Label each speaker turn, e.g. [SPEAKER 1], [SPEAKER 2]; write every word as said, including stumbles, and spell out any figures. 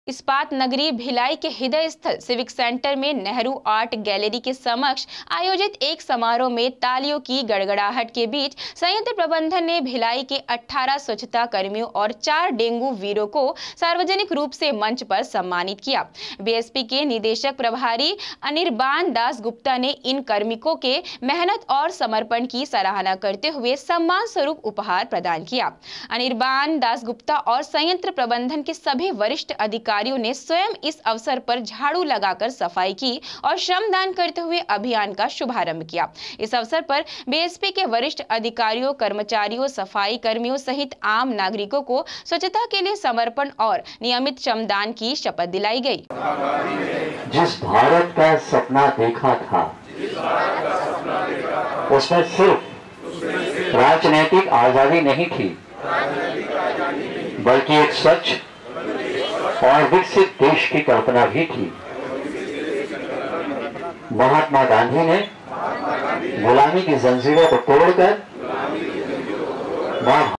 [SPEAKER 1] इस्पात नगरी भिलाई के हृदय स्थल सिविक सेंटर में नेहरू आर्ट गैलरी के समक्ष आयोजित एक समारोह में तालियों की गड़गड़ाहट के बीच संयंत्र प्रबंधन ने भिलाई के अठारह स्वच्छता कर्मियों और चार डेंगू वीरों को सार्वजनिक रूप से मंच पर सम्मानित किया। बीएसपी के निदेशक प्रभारी अनिर्बान दास गुप्ता ने इन कार्मिकों के मेहनत और समर्पण की सराहना करते हुए सम्मान स्वरूप उपहार प्रदान किया। अनिर्बान दास गुप्ता और संयंत्र प्रबंधन के सभी वरिष्ठ अधिकारी ने स्वयं इस अवसर पर झाड़ू लगाकर सफाई की और श्रमदान करते हुए अभियान का शुभारंभ किया। इस अवसर पर बीएसपी के वरिष्ठ अधिकारियों, कर्मचारियों, सफाई कर्मियों सहित आम नागरिकों को स्वच्छता के लिए समर्पण और नियमित श्रमदान की शपथ दिलाई गई।
[SPEAKER 2] जिस भारत का सपना देखा था उसमें सिर्फ राजनीतिक आजादी नहीं थी, बल्कि एक स्वच्छ और विकसित देश की कल्पना भी थी। महात्मा गांधी ने गुलामी की जंजीरों को तोड़कर